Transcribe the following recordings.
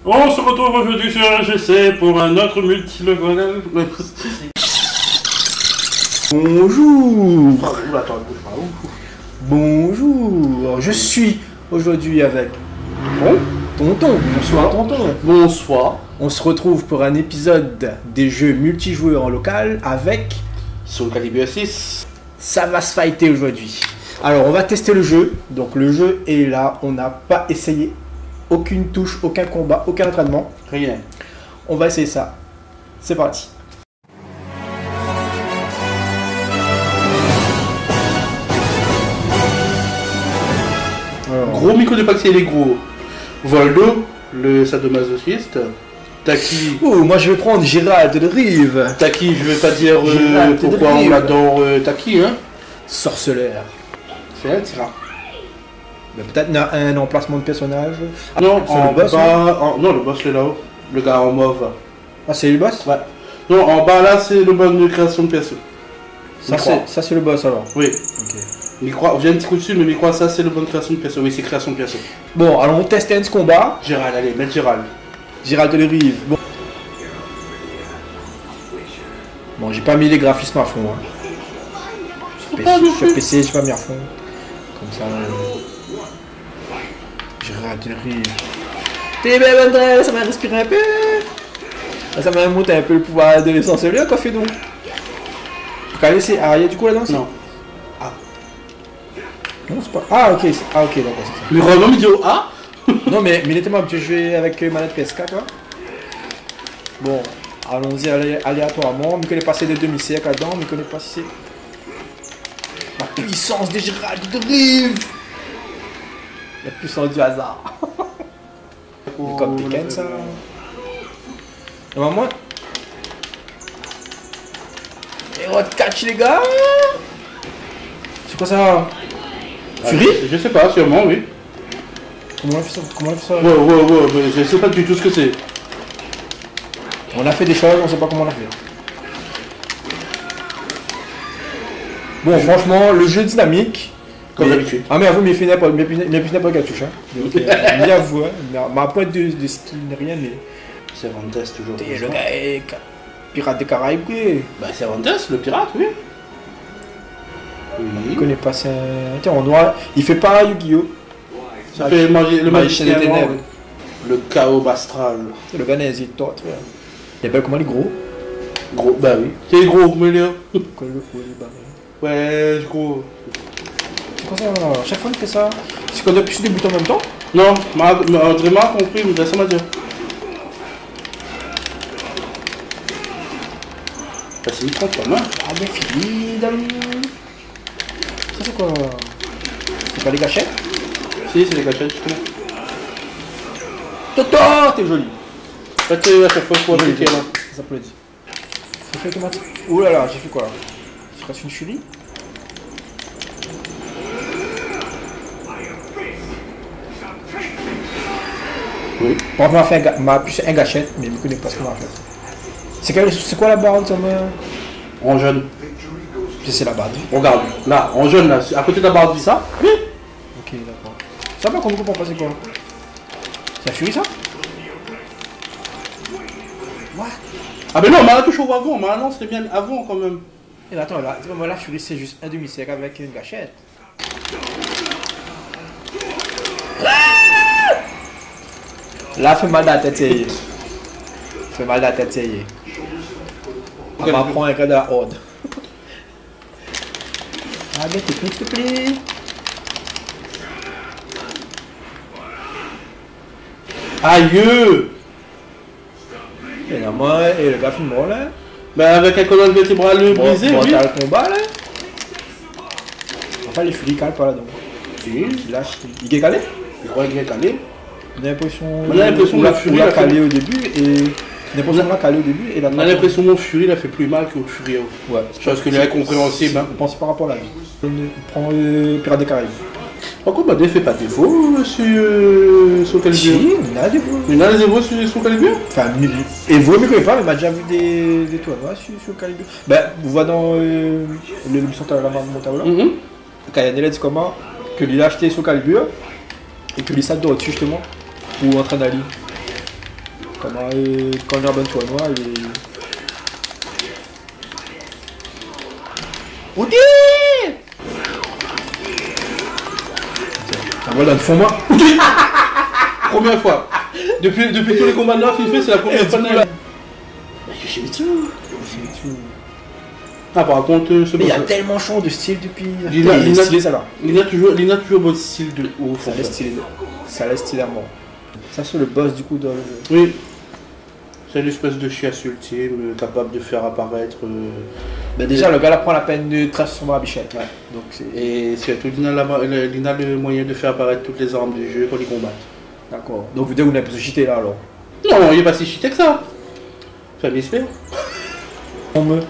On se retrouve aujourd'hui sur RGC pour un autre multi-local. Bonjour. Bonjour. Je suis aujourd'hui avec Tonton. Bonsoir Tonton. Bonsoir. On se retrouve pour un épisode des jeux multijoueurs en local avec Soul Calibur 6. Ça va se fighter aujourd'hui. Alors on va tester le jeu. Donc le jeu est là. On n'a pas essayé aucune touche, aucun combat, aucun entraînement. Rien. On va essayer ça. C'est parti. Alors, Gros micro de Paxi, les gros. Voldo, le sadomasochiste. Taki. oh, moi je vais prendre Gérald de Rive. Taki, je vais pas dire Gérald de pourquoi Rive. on adore Taki, hein. Sorceleur. C'est elle, c'est là. Mais peut-être un emplacement de personnage. Non, c'est en le boss, bas. Non, le boss, il est là-haut. Le gars en mauve. Ah, c'est le boss? Ouais. Non, en bas là, c'est le bon de création de perso. Ça c'est le boss alors. Oui. Ok. Micro, viens un petit coup dessus, mais Micro, ça c'est le bon de création de perso. Oui, c'est création de perso. Bon, alors on teste un combat. Gérald, allez, mets Gérald. Gérald de Rive. Bon. Bon, j'ai pas mis les graphismes à fond. Hein. Sur PC, j'ai pas mis à fond. Comme ça. Gérald de Rive. T'es bien, André, ça m'a respiré un peu. Ça m'a monté un peu le pouvoir de l'essence. Lui, quoi fait donc? Allez, c'est. Ah, il y a du coup là-dedans? Non. Non, c'est pas. Ah, ok, ah, ok, d'accord, c'est ça. Mais vraiment, il dit ah. Non, mais il était moi habitué de jouer avec manette PS4, quoi. Bon, allons-y aléatoirement. Je ne connais pas si c'est des demi-cercles là-dedans, mais je ne connais pas si c'est. La puissance des Gérald de Rive. La puissance du hasard. C'est comme Tekken, ça. Normalement. Et what catch, les gars. C'est quoi ça? Fury? Je sais pas, sûrement, oui. Comment on fait ça? Ouais, mais je sais pas du tout ce que c'est. On a fait des choses, on sait pas comment on l'a fait. Bon, franchement, le jeu est dynamique. Comme mais- d'habitude. Ah, mais avoue, mes filles n'est pas cartouche. Hein. Donc, bien avoué, ma pointe de skin, rien, mais. C'est Vandes toujours. T'es le gars est pirate des Caraïbes, quoi. Bah, c'est Vandes, le pirate, oui. Je Oui. connais pas ça. Tiens, on doit. Il fait pas Yu-Gi-Oh! Ça fait le magicien des ténèbres. le chaos astral. Le gars n'hésite pas, tu vois. Il appelle comment les gros? Gros, bah oui. C'est gros, mais là. Quoi, le fou, les barres. Ouais, gros. C'est quoi ça? À chaque fois, il fait ça. C'est qu'on appuie sur des boutons en même temps? Non, André m'a compris, mais ça m'a dit. Bah, c'est une transforme, hein. Ah, bien fini, dame. Ça, c'est quoi? C'est pas les gâchettes? Si, c'est les gâchettes, justement. Toto, t'es joli. En fait, à chaque fois, faut appliquer là. Ça s'applaudit. C'est fait automatique. Ouh là là, j'ai fait quoi là? Je reste une furie. Oui. Bon, on m'a fait un gâchette, mais je ne connais pas ce qu'on m'a fait. C'est quoi la barre de En jaune. C'est la barre. Regarde, là, en jaune, là, à côté de la barre de ça. Oui. Ok, d'accord. Ça va, comme comprend pas c'est quoi? C'est la furie ça? What? Ah, mais non, Mala touche au avant, Mala c'est bien avant quand même. Et attends, là, la furie c'est juste un demi-cercle avec une gâchette. Là, fait mal dans la tête, ça y est. Fait mal dans la tête, ça y est. On m'apprend un cas de la horde. Ah, bien, technique, s'il te plaît. Aïe! Et là, moi, et le gars fait mort là. Bah, avec un colonne vertébrale brisé, oui. T'as le combat là. Enfin, les furies calent pas là donc. Si, Il lâche. Il est calé? je crois qu'il est calé. On a l'impression. On a l'impression que la furie l'a a fait- calé au début et. On a l'impression qu'on l'a calé au début et la. On a l'impression que mon Fury, il a fait plus mal que Fury. Ouais. Je pense que c'est incompréhensible. Hein. Je pense par rapport à la vie. On prend Pirates des Caraïbes. Par contre, bah, ne fait pas défaut sur Si, Calibur. il a des voix. Il y en a des voix sur Calibur? Enfin, et vous ne connaissez pas, mais il m'a déjà vu des tournois sur Calibur. Ben, vous voyez dans l'émission de la main de Montaola, quand il y a dit comment que lui a acheté sur Calibur et que lui s'adore dessus justement pour entraîner Ali. Comment quand on a un bon tournoi, il est. Woody! Ça va dans le fond, moi. Première fois. Depuis tous les combats de l'offre, il fait, c'est la première fois de la. Yoshimitsu. Ah, par contre, ce Mais il y a boss- tellement changé de style depuis. Lina- Il est Lina- stylé, ça va. Lina toujours bon style de ouf. Ça en reste fait. stylé. Ça reste stylé à mort. Ça, c'est le boss du coup dans le jeu. Oui. C'est une espèce de chiasse ultime, capable de faire apparaître. Ben déjà, le gars là prend la peine de tracer son bichette. Ouais. Donc c'est. Et surtout, Lina a le moyen de faire apparaître toutes les armes du jeu quand ils combattent. D'accord. Donc vous dites, vous n'avez pas cheaté là alors. Non, il est pas si cheaté que ça. Ça m'espère. On me.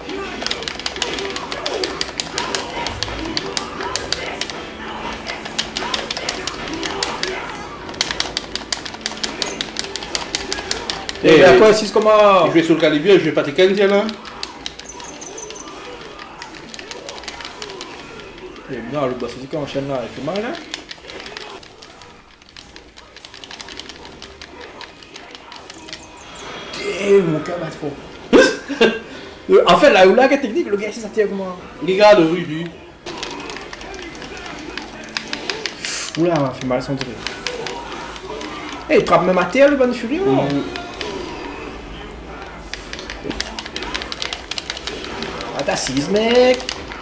Et à quoi 6 comment. Je vais sur le calibre, je vais pas te candier là. Et non, le boss aussi qui enchaîne là, il fait mal hein. Mon cœur bat trop. En fait, la oula technique, le gars il s'est sorti comment. Regarde, oui, oui. Oula, il fait mal son truc. Eh, il trappe même à terre le bon furie non. Ah, t'as 6 mec.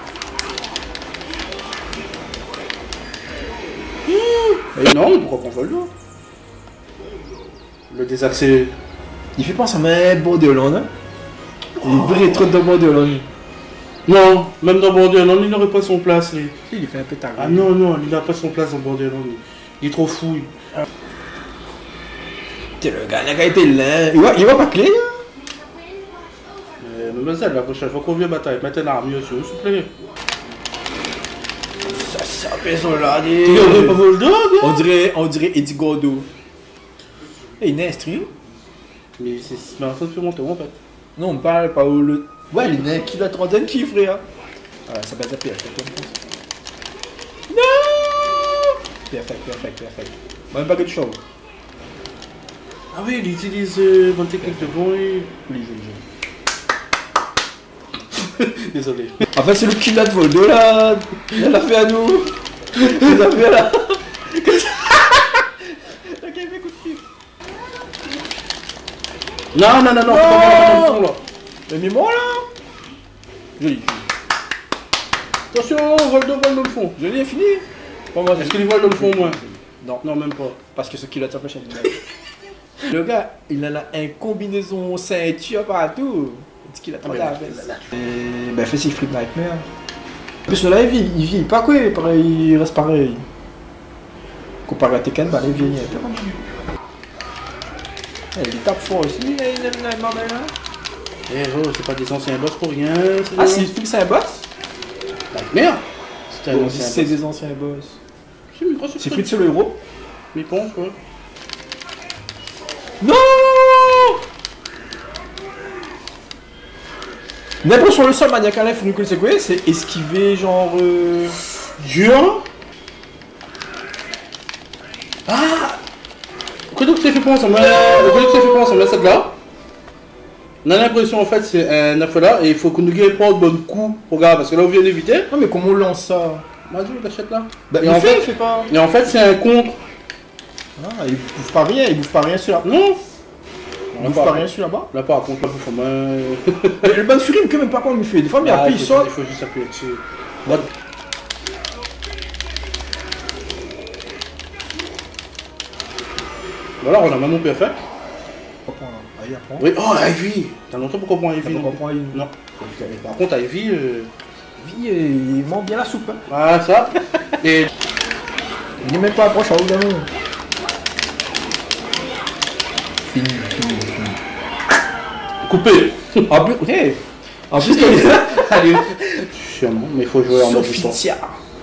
Et non, pourquoi qu'on vole là? Le désaccès. Il fait penser à un Borderlands hein. Il est vrai trop de Borderlands. Non, même dans Borderlands, il n'aurait pas son place. Lui. Il fait un peu tard. Ah non, non, il n'a pas son place dans Borderlands. Il est trop fou. T'es le gars, il était là. Il va pas clé hein. Mais ça, la prochaine fois qu'on vient bataille, mettez une armure sur, s'il vous plaît. Ça personne là. Tu regardes pas Voldo, On dirait Eddie Gordo. Et il est instruit. Mais c'est en train de faire monter en fait. Non, on parle pas où le. Ouais, il est qui la trentaine qui frère. Ah, ça va être PF. Non. Perfect. Même pas que de chose. Ah oui, il utilise bonne technique de bon et. Désolé. En fait, c'est le kill là de Voldo là. Il l'a fait à nous. Il l'a fait là. Ok, il fait coup de pied. Non, faut pas mettre dans le fond là. Mais mets-moi là. Joli. Attention, Voldo vole dans le fond. Joli est fini. Bon, moi, Est-ce qu'il vole dans le fond au moins? Non. Non, même pas. Parce que ce kill là de sa prochaine. Le gars, il en a un combinaison ceinture partout. Il dit qu'il a trop d'avance. Ben, fait ses frites nightmare. En plus, là, il vit pas quoi, il reste pareil. Comparé à Tekken, bah, il vieillit un peu. Il tape fort aussi, il a une marmelle là. Eh oh, c'est pas des anciens boss pour rien. Ah, c'est un boss? Merde. C'est un Bon, ancien c'est boss. des anciens boss. C'est C'est frites sur le héros? Mais bon, quoi. Non! N'importe sur le sol, maniaque à l'infini que c'est quoi? C'est esquiver, genre. Dur. Ah! Pourquoi donc ça fait penser à celle-là? On a l'impression en fait c'est un œuf là et il faut que nous gagne prendre bon coup. Regarde, parce que là on vient d'éviter. Non, mais comment on lance ça? Vas-y, on l'achète là. Bah, Et il en fait, fait- il fait pas. Et en fait c'est un contre. Ah, il bouffe pas rien sur la. Non! Il bouffe pas rien sur là-bas. Là par contre, là pour moi. Mais le bon fury, il peut même pas comment il fait. Des fois, mais appuie, il sort. Il faut juste appuyer dessus. Voilà, on a maintenant perfect. Ah, il apprend. Oui, oh Ivy! T'as longtemps pour comprendre Ivy? Il comprend, il. Non. Par contre Ivy. Vie, il mange bien la soupe. Hein. Voilà ça. Et. Il n'est même pas approche à haut d'un nom. Fini. Coupé! En plus, hey. En plus, il est là. Allez! Sûrement, mais il faut jouer en mode distance. Sophia.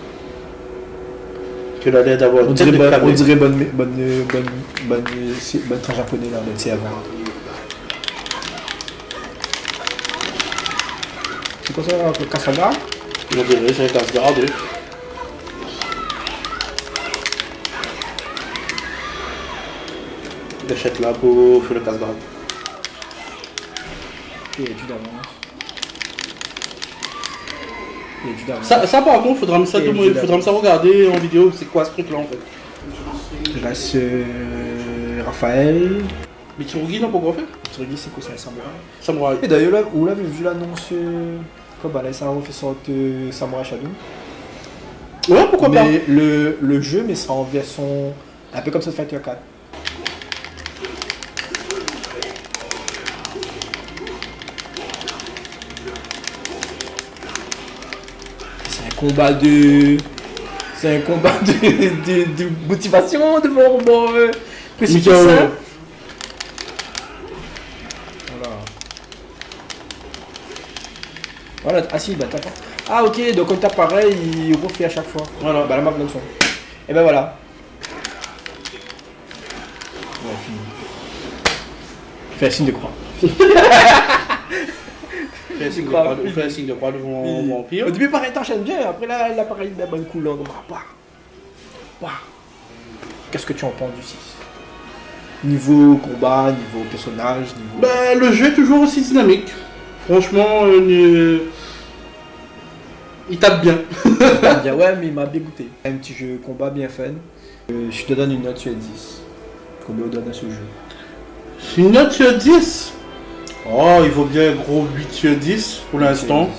Tu as l'air d'avoir On une tête de dirait cavalier. bonne train japonais là, c'est avant. C'est quoi ça, le Kasaga? On dirait, c'est un casse-garde. Il achète là pour faire le casse-garde. perdu d'avance. Perdu d'avance. Ça par contre, faudra me ça regarder en vidéo, c'est quoi ce truc là en fait. Il reste Raphaël. Mitsurugi non, pourquoi faire Mitsurugi, c'est quoi, c'est un samouraï? Samouraï. Et d'ailleurs, là, vous l'avez vu l'annonce comme bah, là, ça refait sorte Samurai Shadow. Ouais, pourquoi pas. Mais le jeu, mais sera en version un peu comme ça de Fighter 4. C'est un combat de motivation devant précipice. Voilà, ah si, bah t'as pas. Ah ok, donc comme t'as pareil, il refait à chaque fois. Voilà, bah la map donne son. Et ben voilà. Ouais, fini. Fais un signe de croix. Fais un signe de croix devant Vampire. Au début, pareil, t'enchaînes bien, après là, l'appareil de la bonne couleur. Qu'est-ce que tu en penses du 6? Niveau combat, niveau personnage, niveau. Bah, le jeu est toujours aussi dynamique. Franchement, il tape bien. Ouais, mais il m'a bien goûté. Un petit jeu combat bien fun. Je te donne une note sur 10. Combien on donne à ce jeu? Une note sur 10? Oh, il vaut bien un gros 8 sur 10 pour l'instant.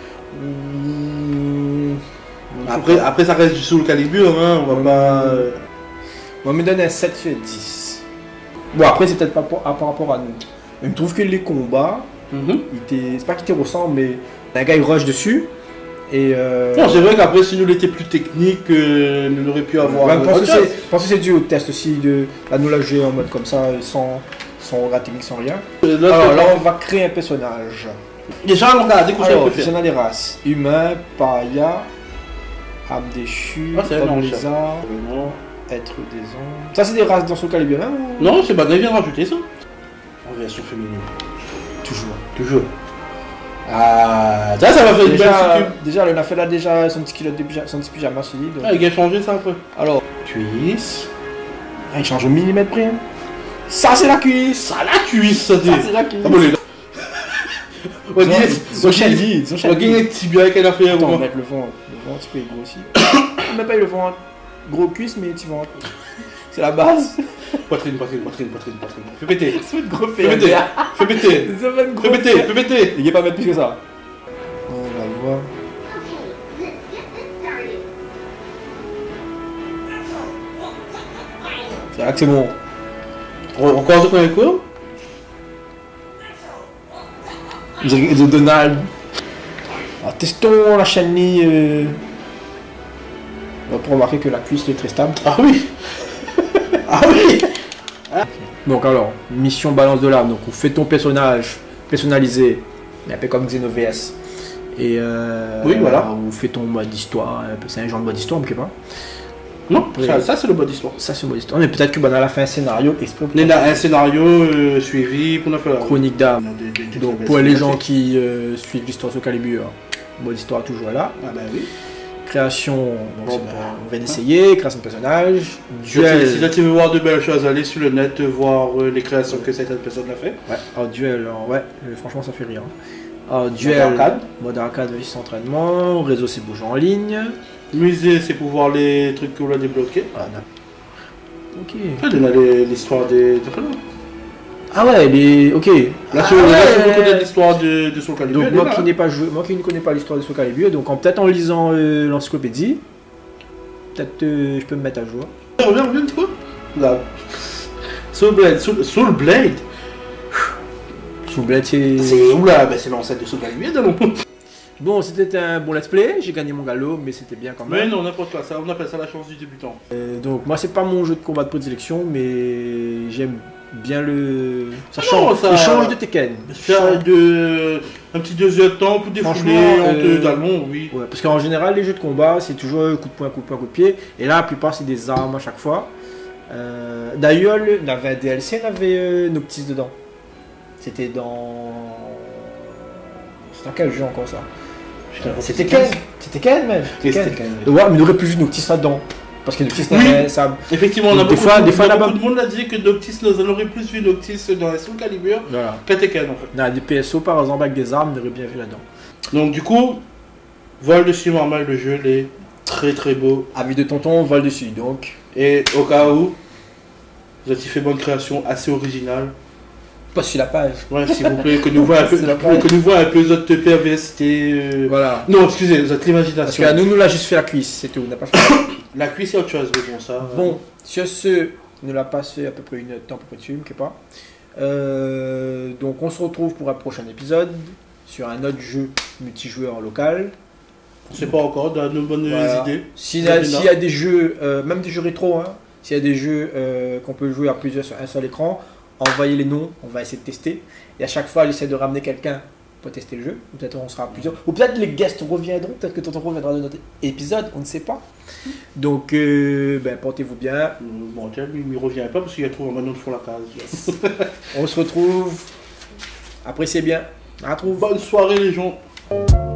Après, ça reste du Soul Calibur, hein, on va pas. On va me donner un 7 sur 10. Bon, après, c'est peut-être pas par rapport à nous. Mais je trouve que les combats, c'est pas qu'ils te ressemblent, mais un gars il rush dessus. Et non, c'est vrai qu'après, si nous l'étions plus technique, nous aurait pu avoir. Ouais, je pense que c'est dû au test aussi. Là, nous l'a joué en mode comme ça, sans technique, sans rien. Alors là, on va créer un personnage. Déjà, on regarde, alors, on a des races. Humain, paria, âme déchue, homme lézard, être des ombres. Ça, c'est des races dans Soul Calibur, hein? Non, c'est pas vient de rajouter ça. En version féminine. Toujours. Ah, ça va faire une belle. Déjà, le Nafela déjà son petit culotte de pyjama, son petit pyjama solide. Ah, il a changé ça un peu. Alors, cuisse. Ah, il change au millimètre près. Hein. Ça, c'est la cuisse. Ça, la cuisse, ça, c'est la cuisse. Ah, bon, les gars. Ils ont changé. On gagne un tibia qu'elle a fait. On va mettre le ventre tu peux gros aussi. On met pas le ventre. Gros cuisse, mais petit ventre. C'est la base. Poitrine. Fais péter. C'est une grosse Fais péter. Il n'y a pas mettre plus que ça. On va voir. C'est là que c'est bon. On commence avec quoi? The Donald. Alors testons la chenille. On va remarquer que la cuisse est très stable. Ah oui. Donc alors, mission balance de l'âme. Donc on fait ton personnage personnalisé, un peu comme Xenoverse. Et oui, voilà. On fait ton mode d'histoire. C'est un genre de mode d'histoire, mais pas. Non, ça c'est le mode d'histoire. Ça c'est le mode d'histoire. Mais peut-être que à la fin un scénario exprès. Il y a un scénario suivi pour faire chronique d'âme. Donc pour les gens qui suivent l'histoire sur Calibur, le mode d'histoire toujours là. Ah bah oui. Création, donc on vient d'essayer, création de personnage, duel. Si là tu veux voir de belles choses, allez sur le net voir les créations que cette personne a fait. Ouais, alors duel, franchement ça fait rire. Alors duel, mode arcade, entraînement, réseau c'est bouger en ligne. Musée c'est pour voir les trucs que vous avez débloqués. Ok. On a l'histoire des... Ah ouais, ok. Là, on connaît l'histoire de Soul Calibur. Donc moi qui ne connais pas l'histoire de Soul Calibur, donc peut-être en lisant l'encyclopédie, peut-être je peux me mettre à jour. Reviens, tu vois. Là. Soul Blade. Soul Blade, c'est... Oula, c'est l'ancêtre de Soul Calibur, non? Bon, c'était un bon let's play, j'ai gagné mon galop, mais c'était bien quand même. Mais non, n'importe quoi, on appelle ça la chance du débutant. Donc moi c'est pas mon jeu de combat de prédilection, mais j'aime bien le... Ça change de Tekken. Un petit deuxième temps pour défouler entre talons, oui. Ouais, parce qu'en général les jeux de combat c'est toujours coup de poing, coup de pied, et là la plupart c'est des armes à chaque fois. D'ailleurs, il y avait un DLC, il y avait Noctis dedans. C'était dans quel jeu encore ça? C'était Ken même. Ouais, mais il aurait pu vu Noctis là-dedans. Parce que Noctis, Oui. ça. Effectivement, on a Des beaucoup, fois, de, des fois, beaucoup là-bas- de monde a dit que Noctis, nous en aurait plus vu Noctis dans les Soul Calibur Voilà. que Tekken en fait. On a des PSO par exemple avec des armes, on aurait bien vu là-dedans. Donc du coup, voile dessus normal, le jeu il est très très beau. Avis de tonton, vol dessus donc. Et au cas où, vous avez fait bonne création, assez originale. Pas sur la page. Ouais, s'il vous plaît, que nous voit un peu, C'est la page. que nous voit un peu les autres PVST. Voilà. Non, excusez, vous êtes Parce l'imagination. qu'à nous l'a juste fait la cuisse, c'est tout. On n'a pas fait. La cuisse c'est autre chose, mais bon ça. Bon, sur ce, on l'a passé à peu près une heure de temps, à peu près dessus, quelque part. Donc on se retrouve pour un prochain épisode sur un autre jeu multijoueur local. On sait pas encore, on a de bonnes Voilà. idées. S'il y a des jeux, même des jeux rétro, hein, s'il y a des jeux qu'on peut jouer à plusieurs sur un seul écran, envoyez les noms, on va essayer de tester. Et à chaque fois, j'essaie de ramener quelqu'un pour tester le jeu. Ou peut-être on sera plusieurs. Ou peut-être les guests reviendront, peut-être que Tonton reviendra de notre épisode, on ne sait pas. Donc, portez-vous bien. Bon, tiens, lui, il revient pas parce qu'il a trouvé un maintenant de fond la case. On se retrouve. Appréciez bien. À retrouver. Bonne soirée les gens.